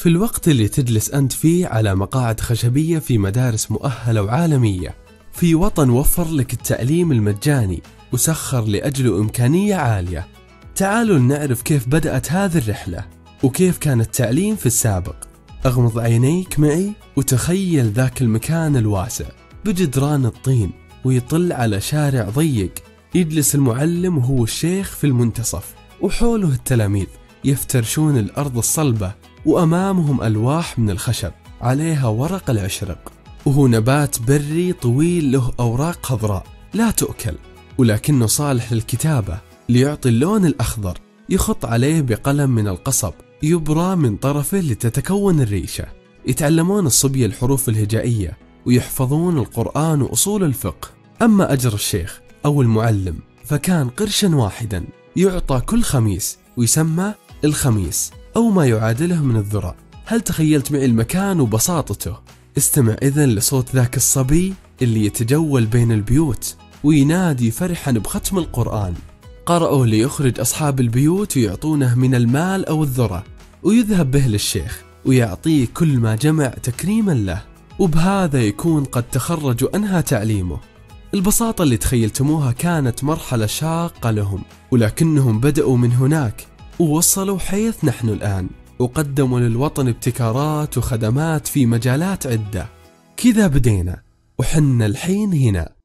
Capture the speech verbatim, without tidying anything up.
في الوقت اللي تجلس أنت فيه على مقاعد خشبية في مدارس مؤهلة وعالمية، في وطن وفر لك التعليم المجاني وسخر لأجله إمكانية عالية، تعالوا نعرف كيف بدأت هذه الرحلة وكيف كان التعليم في السابق. أغمض عينيك معي وتخيل ذاك المكان الواسع بجدران الطين، ويطل على شارع ضيق، يجلس المعلم وهو الشيخ في المنتصف، وحوله التلاميذ يفترشون الأرض الصلبة، وأمامهم ألواح من الخشب عليها ورق العشرق، وهو نبات بري طويل له أوراق خضراء لا تؤكل، ولكنه صالح للكتابة ليعطي اللون الأخضر. يخط عليه بقلم من القصب يبرى من طرفه لتتكون الريشة. يتعلمون الصبية الحروف الهجائية ويحفظون القرآن وأصول الفقه. أما أجر الشيخ أو المعلم فكان قرشا واحدا يعطى كل خميس، ويسمى الخميس أو ما يعادله من الذرة. هل تخيلت معي المكان وبساطته؟ استمع إذن لصوت ذاك الصبي اللي يتجول بين البيوت وينادي فرحا بختم القرآن. قرأوا ليخرج أصحاب البيوت ويعطونه من المال أو الذرة، ويذهب به للشيخ ويعطيه كل ما جمع تكريما له، وبهذا يكون قد تخرج وأنهى تعليمه. البساطة اللي تخيلتموها كانت مرحلة شاقة لهم، ولكنهم بدأوا من هناك ووصلوا حيث نحن الآن، وقدموا للوطن ابتكارات وخدمات في مجالات عدة. كذا بدينا وحنا الحين هنا.